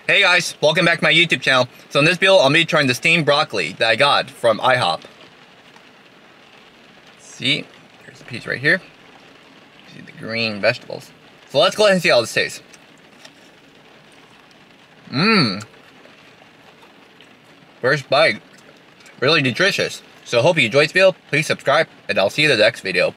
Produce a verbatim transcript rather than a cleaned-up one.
Hey guys, welcome back to my YouTube channel. So in this video, I'm going to be trying the steamed broccoli that I got from IHOP. See, there's a piece right here. See the green vegetables. So let's go ahead and see how this tastes. Mmm. First bite. Really nutritious. So I hope you enjoyed this video. Please subscribe, and I'll see you in the next video.